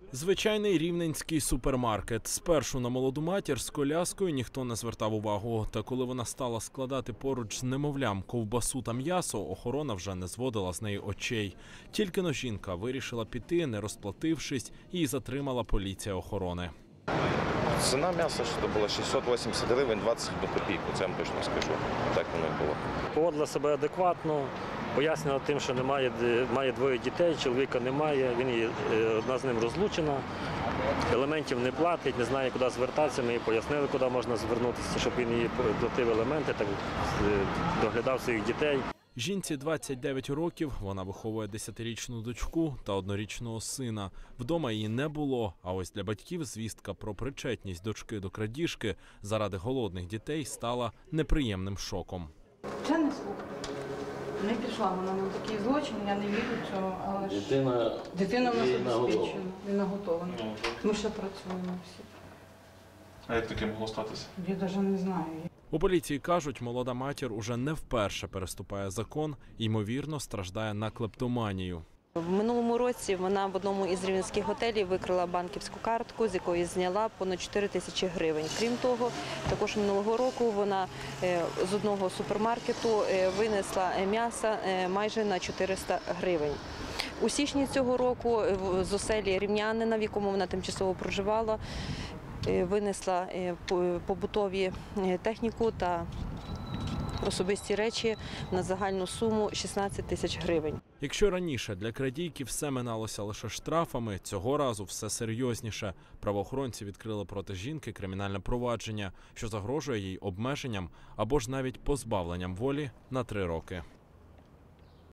Звичайний рівненський супермаркет. Спершу на молоду матір з коляскою ніхто не звертав увагу. Та коли вона стала складати поруч з немовлям ковбасу та м'ясо, охорона вже не зводила з неї очей. Тільки-но жінка вирішила піти, не розплатившись, її затримала поліція охорони. Ціна м'яса що була 680 гривень, 21 копійку, це я вам точно скажу. Так воно і було. Поводила себе адекватно, пояснила тим, що має двоє дітей, чоловіка немає, одна з ним розлучена, елементів не платить, не знає, куди звертатися. Ми їй пояснили, куди можна звернутися, щоб він їй платив елементи, так доглядав своїх дітей. Жінці 29 років, вона виховує 10-річну дочку та 1-річного сина. Вдома її не було, а ось для батьків звістка про причетність дочки до крадіжки заради голодних дітей стала неприємним шоком. Це не слухай. Не пішла вона на такий злочин, я не вірю цього, але ж дитина в нас обезпечена, він наготована. Ми ще працюємо всі. А як таке могло статися? Я навіть не знаю. У поліції кажуть, молода матір уже не вперше переступає закон і, ймовірно, страждає на клептоманію. В минулому році вона в одному із рівненських готелів викрила банківську картку, з якої зняла понад 4 тисячі гривень. Крім того, також минулого року вона з одного супермаркету винесла м'яса майже на 400 гривень. У січні цього року з оселі рівнянина, в якому вона тимчасово проживала, винесла побутові техніку та особисті речі на загальну суму 16 тисяч гривень. Якщо раніше для крадійки все миналося лише штрафами, цього разу все серйозніше. Правоохоронці відкрили проти жінки кримінальне провадження, що загрожує їй обмеженням або ж навіть позбавленням волі на 3 роки.